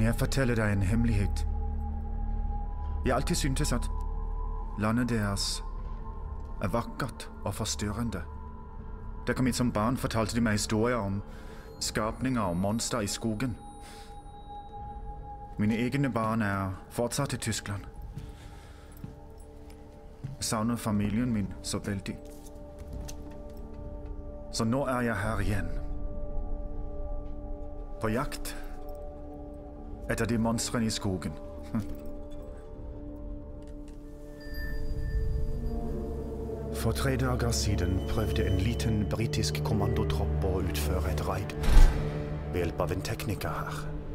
Kan jeg fortelle deg en hemmelighet? Jeg alltid syntes at landet deres er vakkert og forstyrrende. Da jeg kom hit som barn, fortalte de meg historier om skapninger og monster i skogen. Mine egne barn er fortsatt i Tyskland. Jeg savner familien min så veldig. Så nå er jeg her igjen. På jakt etter de monstrene i skogen. For 3 dager siden prøvde en liten britisk kommandotropp å utføre et raid ved hjelp av en tekniker her.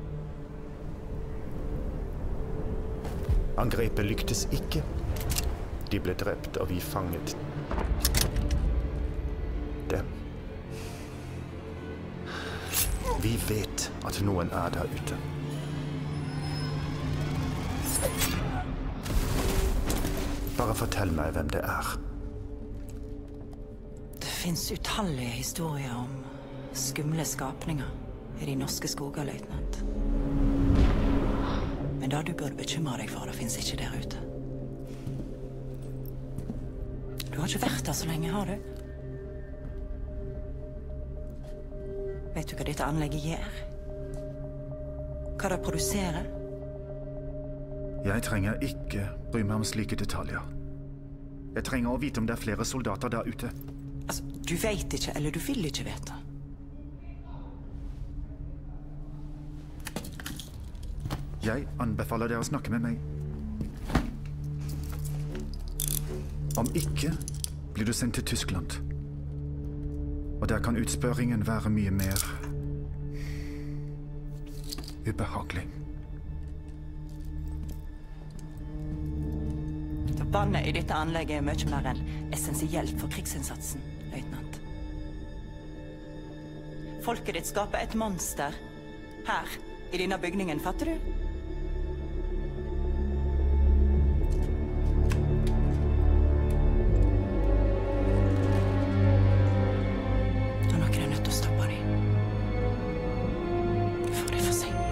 Angrepet lyktes ikke. De ble drept, og vi fanget dem. Vi vet at noen er der ute. Bare fortell meg hvem det er. Det finnes utallige historier om skumle skapninger i de norske skoger, løytnant. Men det du burde bekymre deg for, det finnes ikke der ute. Du har ikke vært der så lenge, har du? Vet du hva dette anlegget gjør? Hva det produserer? Jeg trenger ikke bry meg om slike detaljer. Jeg trenger å vite om det er flere soldater der ute. Altså, du vet ikke, eller du vil ikke vite. Jeg anbefaler dere å snakke med meg. Om ikke blir du sendt til Tyskland. Og der kan utspørringen være mye mer ubehagelig. Vannet i dette anlegget er mye mer enn essensielt for krigsinnsatsen, løytnant. Folket ditt skaper et monster her, i denne bygningen, fatter du? Da er noen nødt til å stoppe dem. Før det er for sent.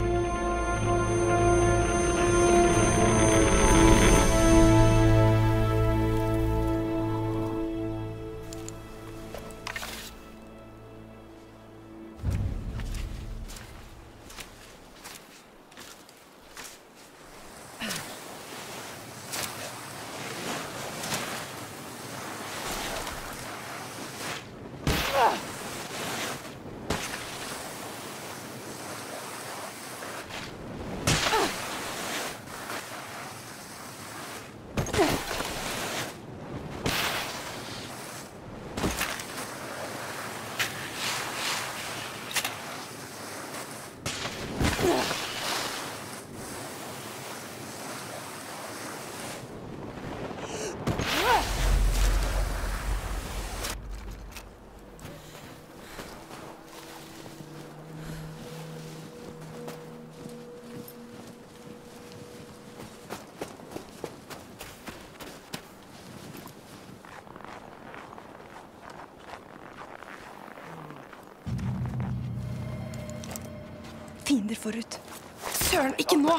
Fiender forut. Søren, ikke nå!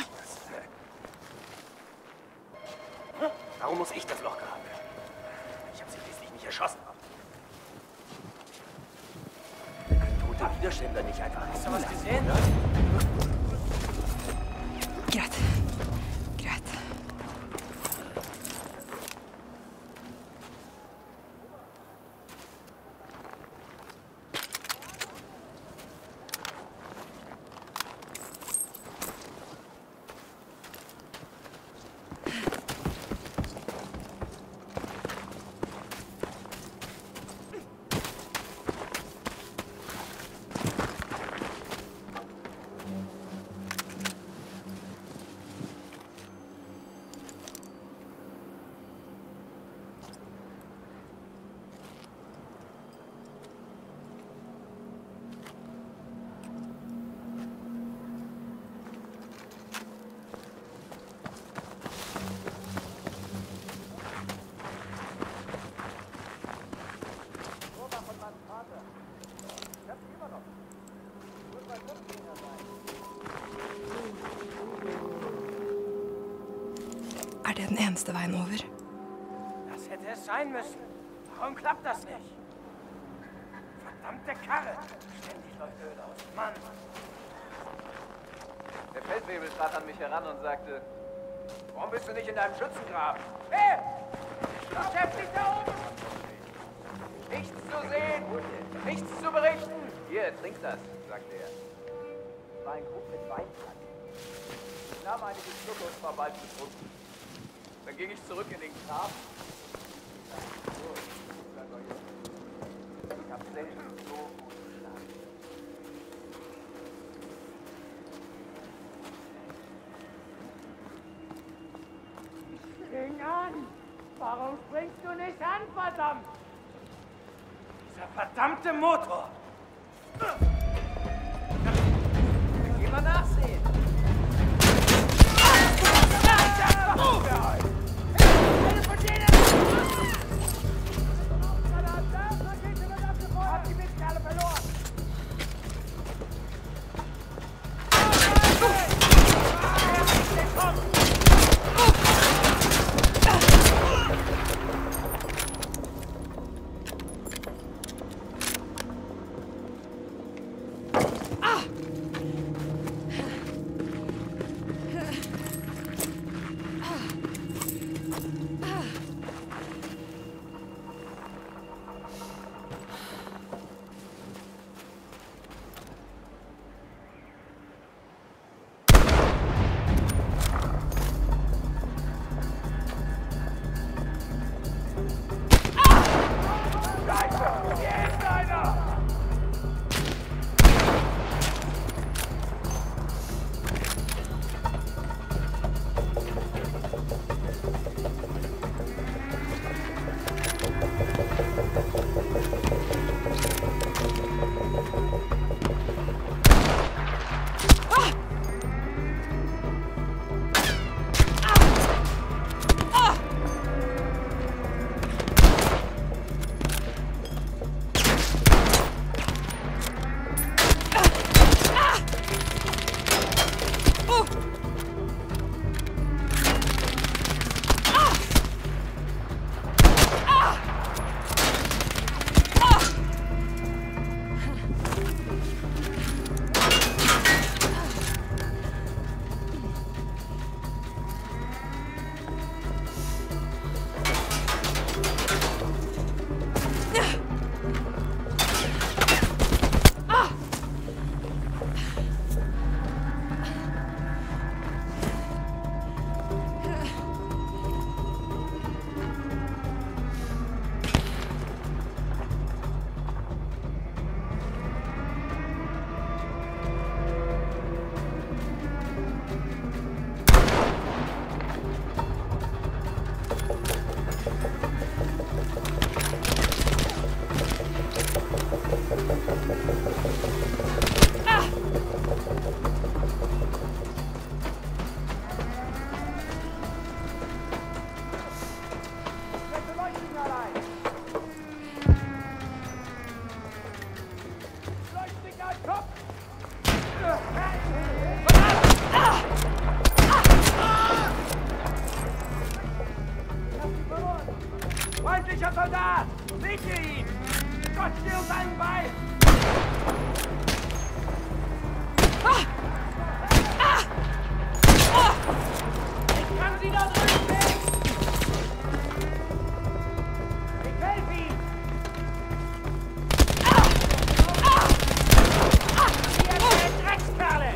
Warum muss ich das Loch graben? Ich habe sie schließlich nicht erschossen. Wir können tote Widerständler nicht einfach... Hast du was gesehen? Greit. Greit. eneste veien over. Das hätte es sein müssen. Warum klappt das nicht? Verdammte Karre! Ständig läuft Öl aus. Mann! Der Feldwebel trat an mich heran und sagte, Warum bist du nicht in deinem Schützengraben? Hey! Beschäftigt da oben! nichts zu sehen, nichts zu berichten. Hier, trink das, sagte er. Es war ein Krug mit Weinbrand. Ich nahm einige Schlucke und war bald betrunken. Dann ging ich zurück in den Graben. Ich hab selten so gut geschlafen. Spring an! Warum springst du nicht an, verdammt? Dieser verdammte Motor! Geh mal nachsehen. Eine von denen! Habt die Misten alle verloren! Feindlicher Soldat! Seht ihr ihn? Gott steht uns allen bei! Ich kann sie da drüben sehen! Ich helfe ihm! Ihr Dreckskerle!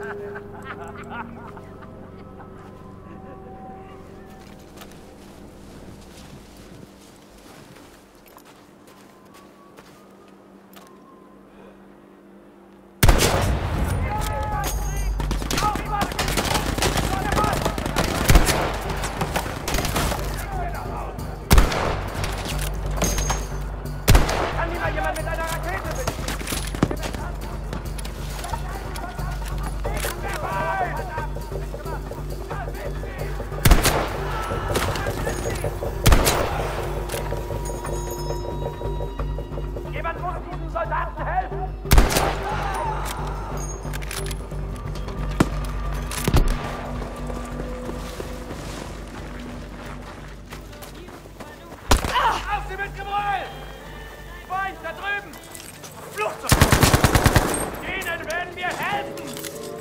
Jemand muss diesen Soldaten helfen! Auf sie mit Gebrüll! Feind, da drüben! Flucht! Denen werden wir helfen!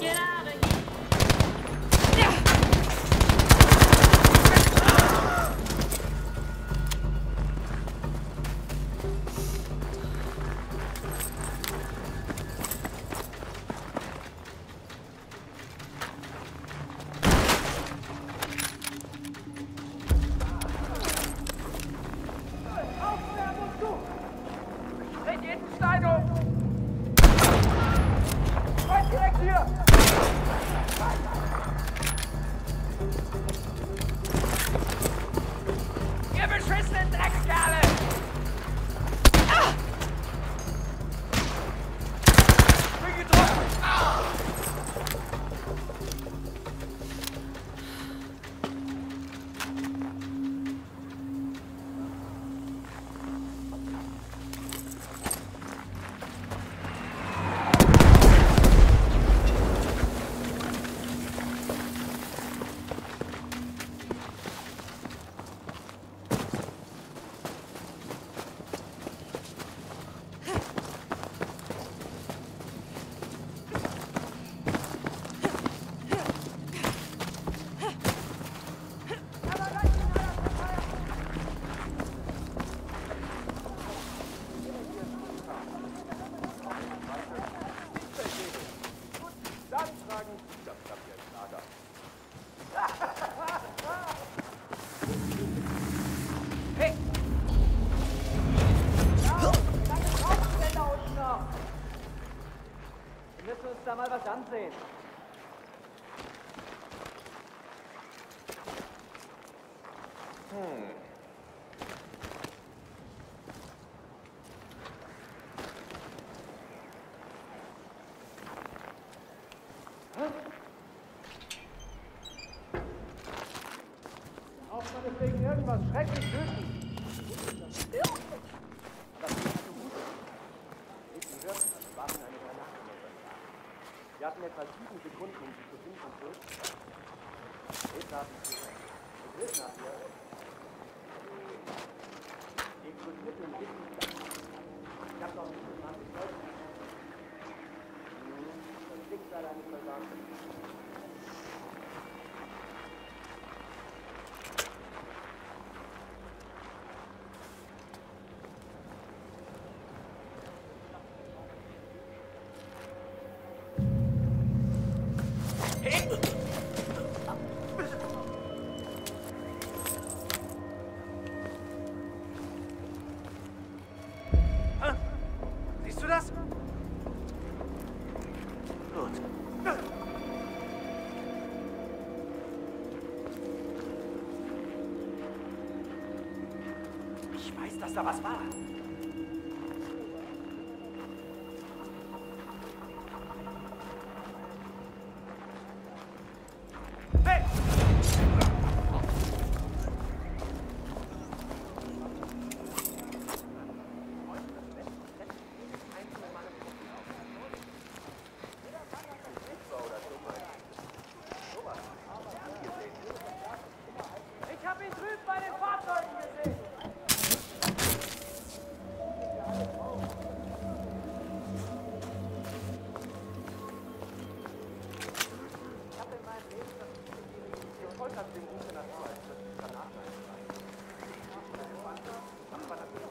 Dreht jeden Stein um! Feind direkt hier! Ihr beschissenen Dreckskerle! Bin getroffen! Dann tragen Sie das Kapierlager. Hey! Was brauchen Sie denn da unten noch? Wir müssen uns da mal was ansehen. Auch man ist wegen irgendwas schrecklich wütend. Das ist zu gut. Sie hörten, das waren eine Granate in unserem Tag. Wir hatten etwa 7 Sekunden, um sie zu finden und durchzufahren. Jetzt haben sie begriffen nach ihr. Die explodiert im Wittenstand. Ich hab noch nicht 20 Leute. Das Schicksal eines Soldaten. Siehst du das? Gut. Ich weiß, dass da was war. Hey! Ich habe ihn drüben bei den Fahrzeugen gesehen. Ich habe in meinem Leben das die Vollkatzenroute nach Norden, das ist Granaten eingeschlagen. Aber natürlich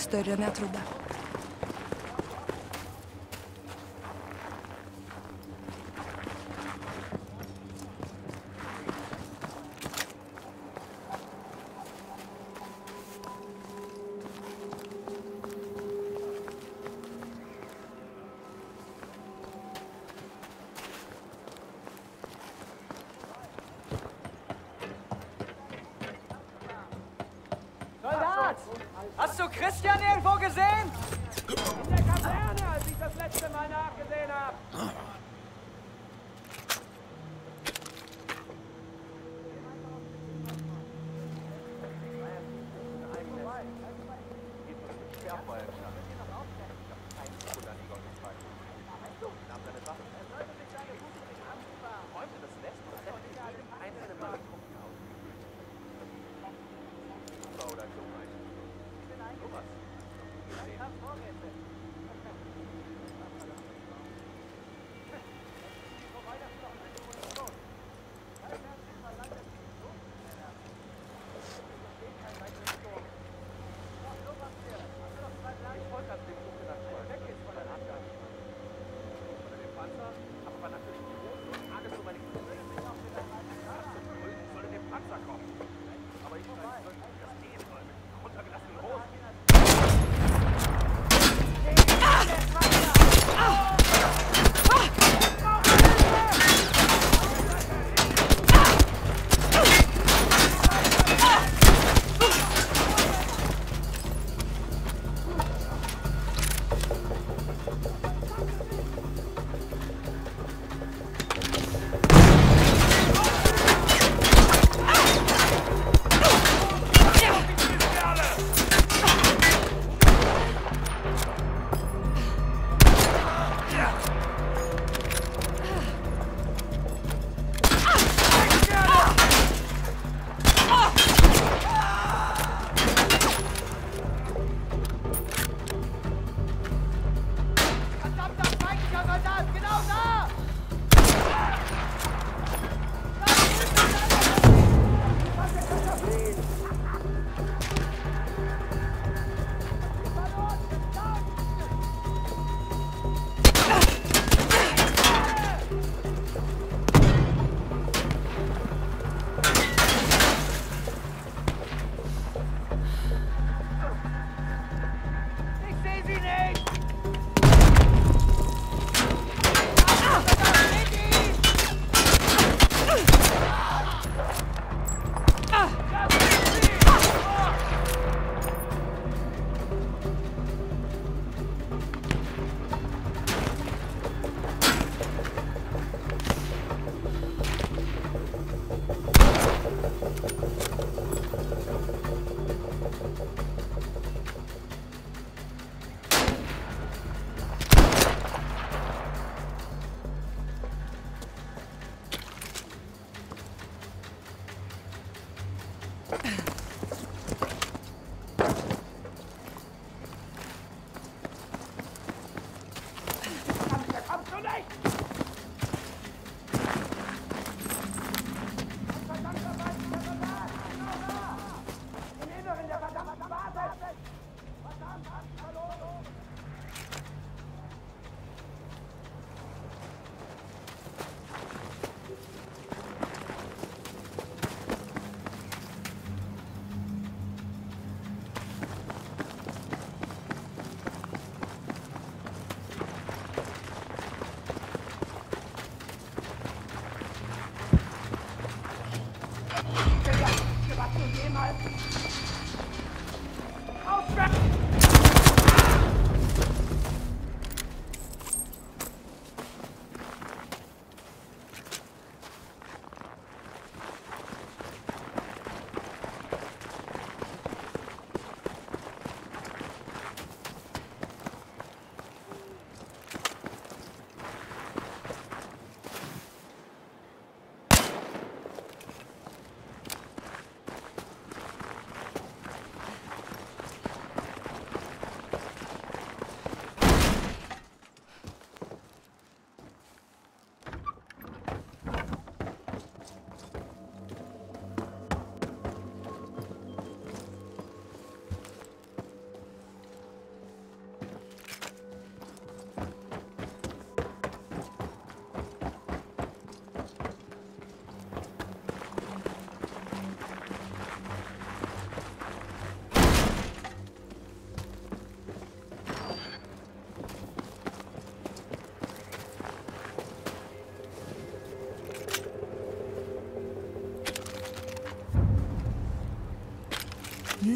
større enn jeg trodde. Hast du Christian irgendwo gesehen? In der Kaserne, als ich das letzte Mal nachgesehen habe.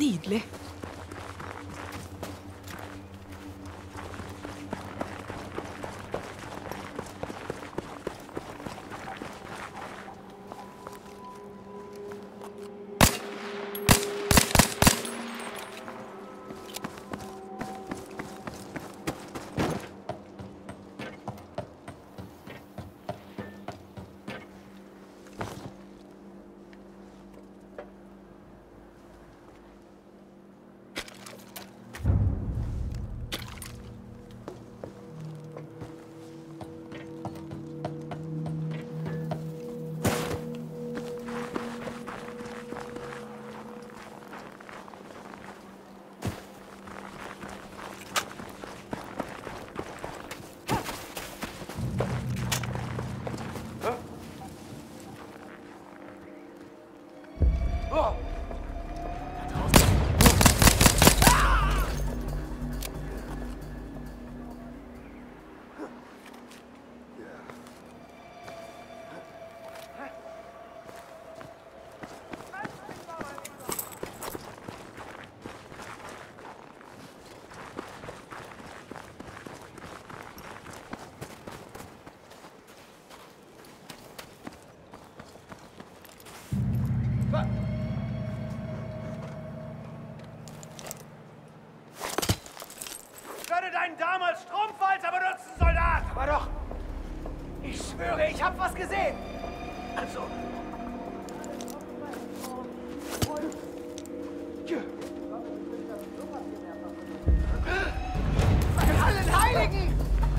nydelig. Deinen damals Strumpfhalter benutzen, Soldat! Aber doch! Ich schwöre, ich hab was gesehen! Also... Für allen Heiligen!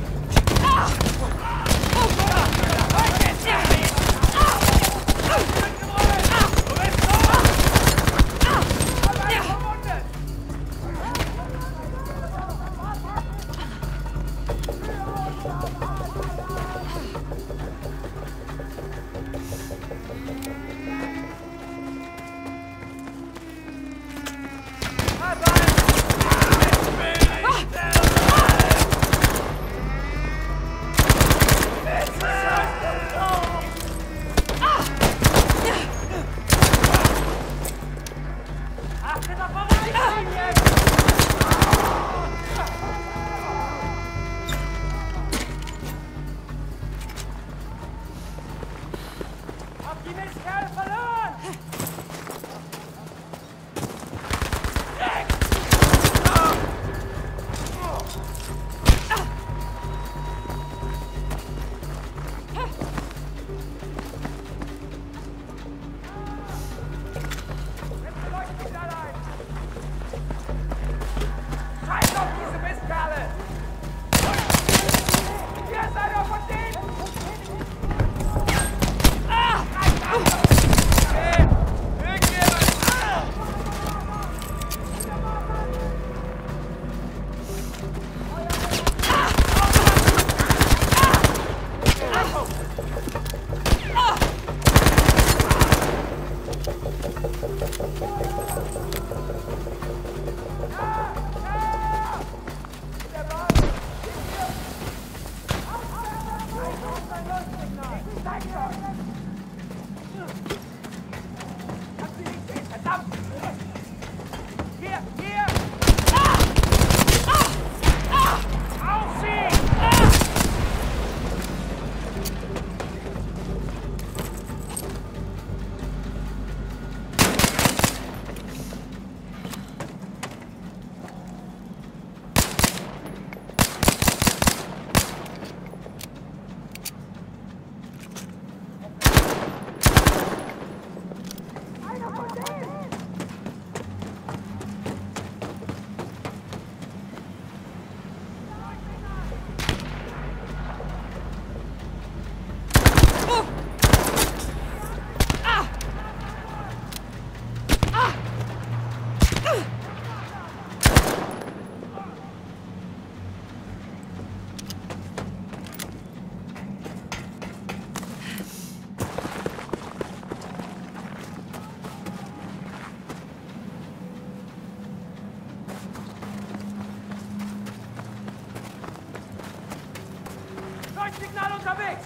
Signal unterwegs!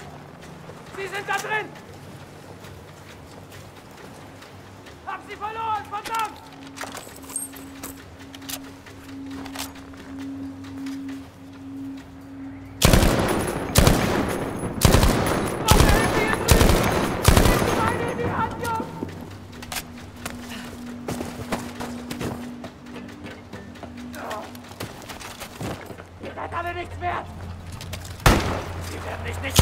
Sie sind da drin! Hab sie verloren, verdammt! dich nicht!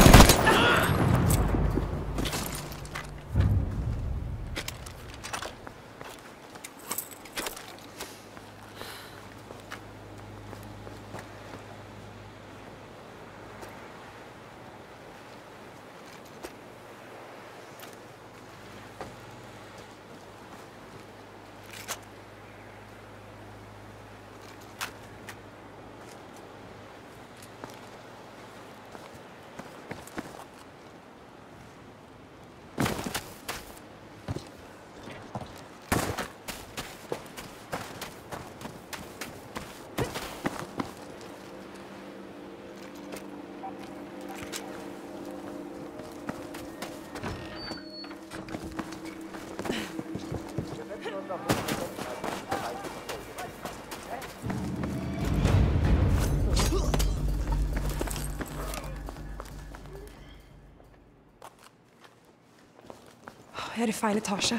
Jeg er i feil etasje.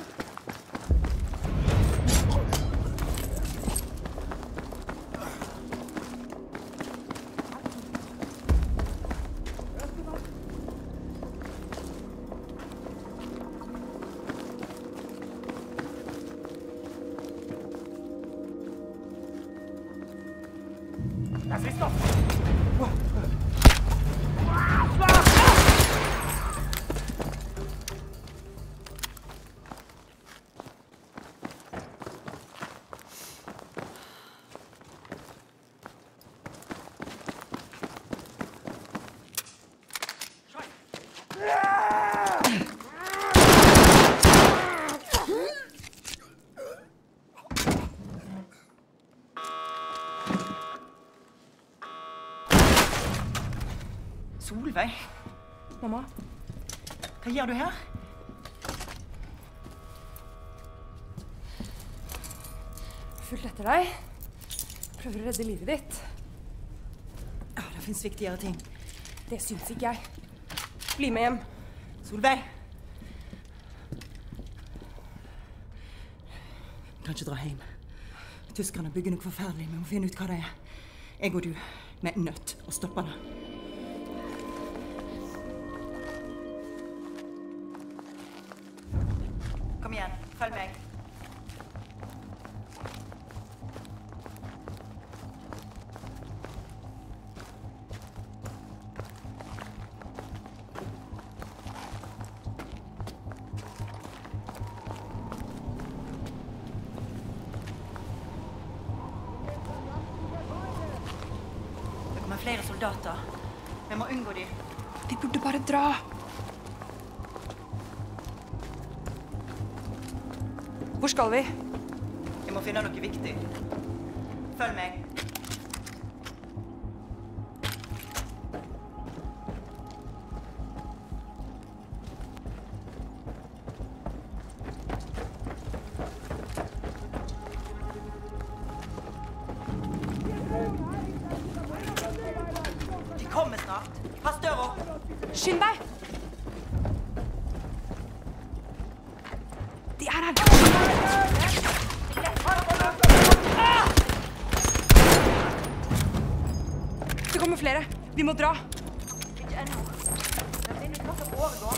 Das ist doch... Solveig? Mamma? Hva gjør du her? Fulgt etter deg. Prøver å redde livet ditt. Ja, det finnes viktigere ting. Det syns ikke jeg. Bli med hjem. Solveig! Du kan ikke dra hjem. Tyskerne bygger noe forferdelig. Vi må finne ut hva det er. Jeg og du, vi er nødt å stoppe det. Kom igjen, følg meg. Det kommer flere soldater. Vi må unngå dem. Vi burde bare dra. Hvor skal vi? Jeg må finne noe viktig. Følg meg. De kommer snart. Pass døra. Skynd deg! De er her! Det kommer flere. Vi må dra. Ikke ennå. Jeg finner ut hva som foregår.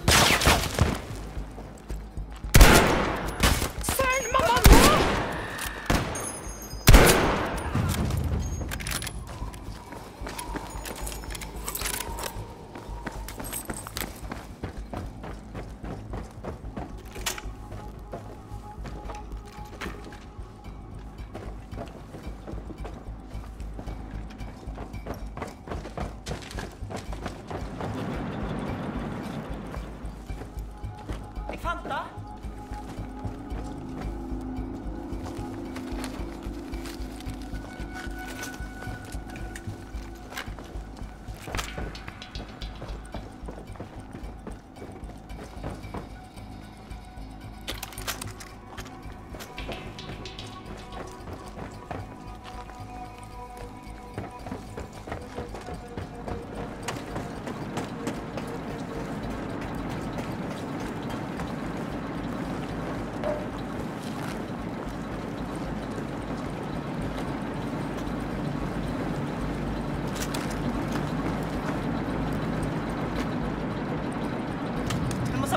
Søren, mamma, nå! Jeg fant det.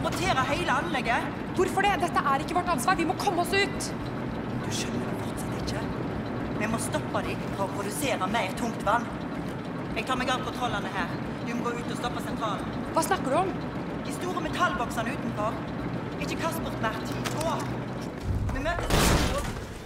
sabotere hele anlegget. Hvorfor det? Dette er ikke vårt ansvar. Vi må komme oss ut. Du skjønner det fortsatt ikke. Vi må stoppe dem for å produsere mer tungt vann. Jeg tar meg av kontrollene her. Du må gå ut og stoppe sentralen. Hva snakker du om? De store metallboksene utenfor. Ikke kast bort mer tid. Gå! Vi møtes.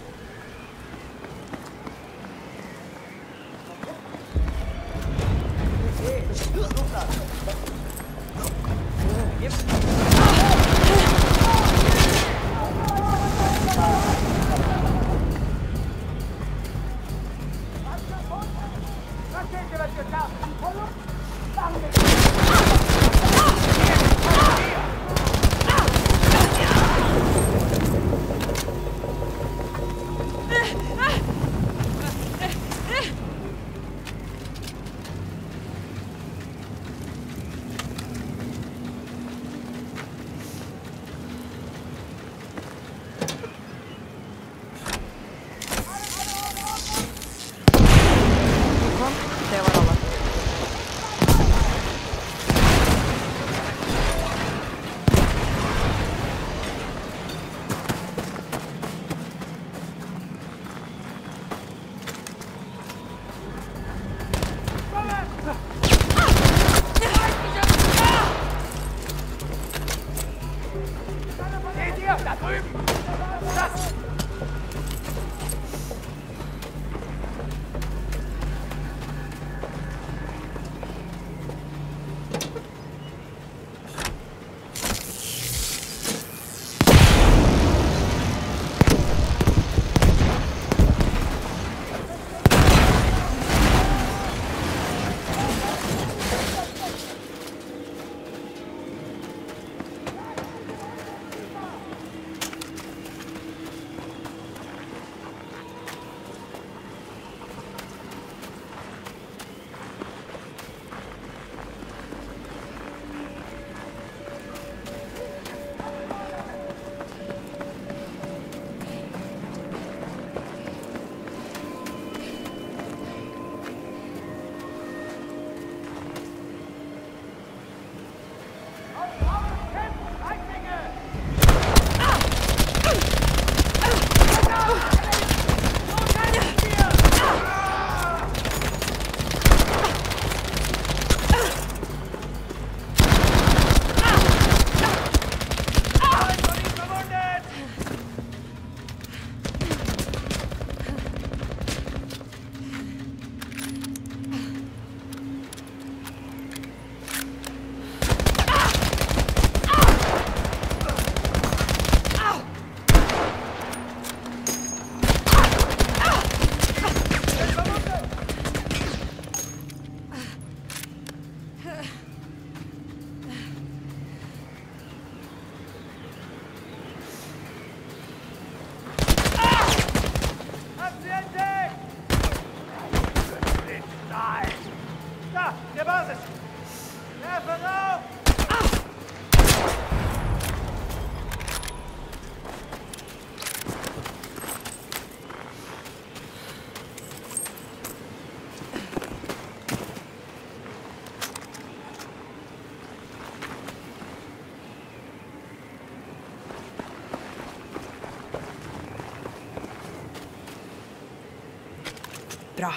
Bra.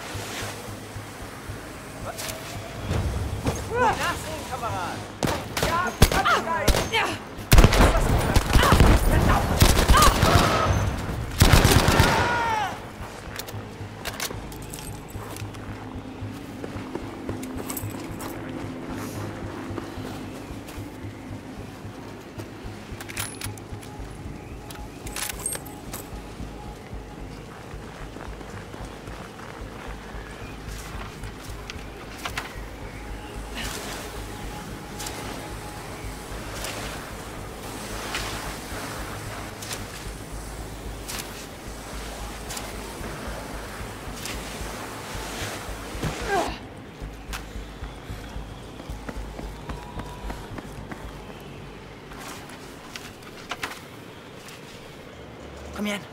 Nach ihn, Kamerad! Ja! Kom igjen.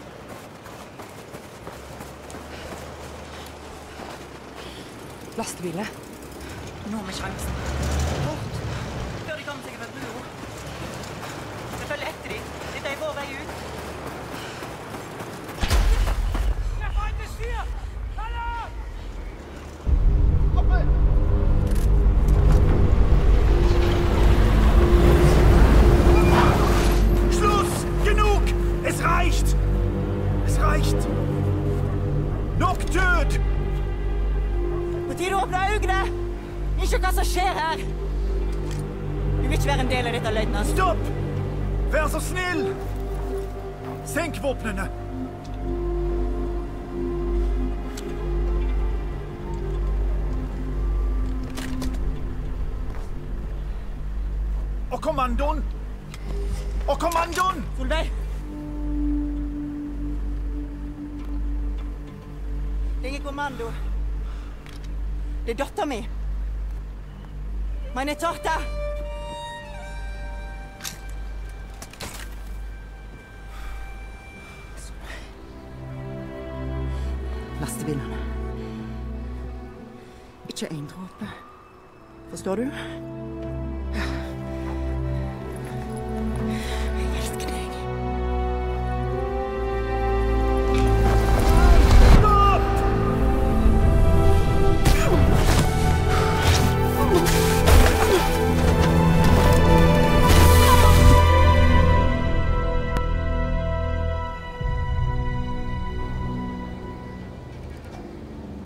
Lastebiler. Nå med sjansen. Fort. Før de kommer seg over brua. Jeg følger etter dem. Dette er vår vei ut. Der Feind ist hier! Alarm! Schluss! Genug! Es reicht! Es reicht! Nok død! På tide å åpne øynene! Ikke hva som skjer her! Du vil ikke være en del av dette, løytnant. Stopp! Vær så snill! Senk våpnene! Og kommandoen! Og kommandoen! Solveig! Det er ingen kommando. Det er datteren min. Meine Tochter! Lastebilene. Ikke en dråpe. Forstår du?